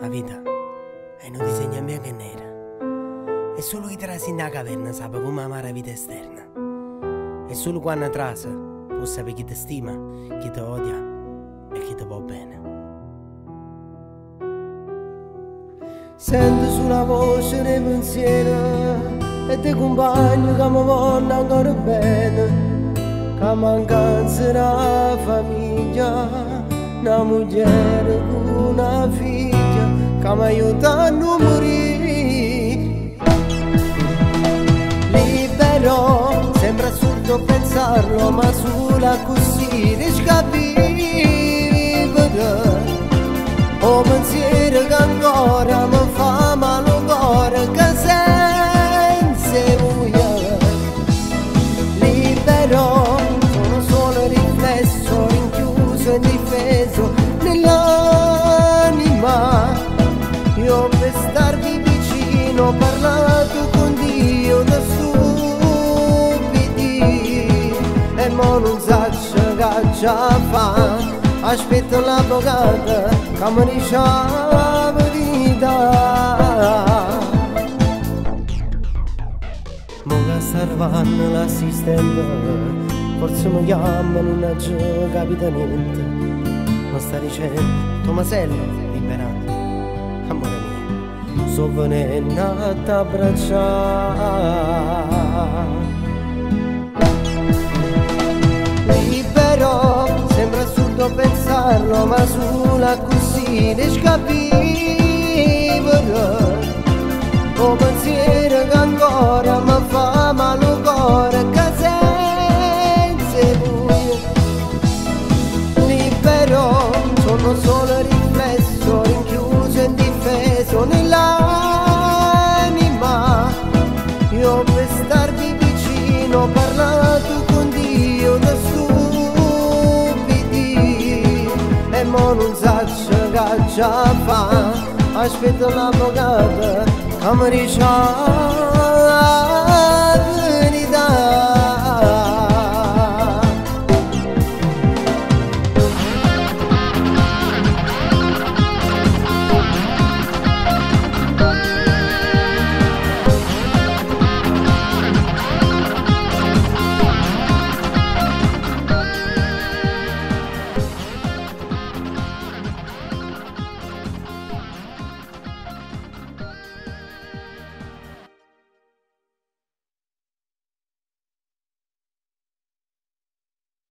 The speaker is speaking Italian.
vita è un disegno in bianco e nero. E solo chi trasi nella caverna sa come amare la vita esterna. E solo quando trasa può sapere chi ti stima, chi ti odia e chi ti va bene. Sento sulla voce dei pensieri e ti compagno che mi vogliono ancora bene, che mancanza della famiglia, una moglie con una figlia che mi aiuta a non morire. Libero, sembra assurdo pensarlo, ma sulla così riesco a vivere. O pensiero che ancora mi fa male il cuore, che senza muoia. Libero, sono solo riflesso, rinchiuso e indifeso nell'anima. Io per starvi vicino ho parlato con Dio da stupidi, e mo non saccio che già fa. Aspetto l'avvocato che mi dice la verità. Mo che sta arrivando l'assistente, forse mi chiamano, non ci capita niente. Mi sta dicendo: Tomasello, liberato. Amore mio, sto venendo a t'abbracciare. Libero, sembra assurdo pensarlo, ma sulla così riesco a vivere. O pensiero che ancora mi fa male il cuore, che senza voi. Libero, sono solo riflesso, rinchiuso e indifeso nell'anima. Io per starvi vicino ho parlato con Dio da stupidi, e mo non saccio che già fa. Aspetto l'avvocato che mi dice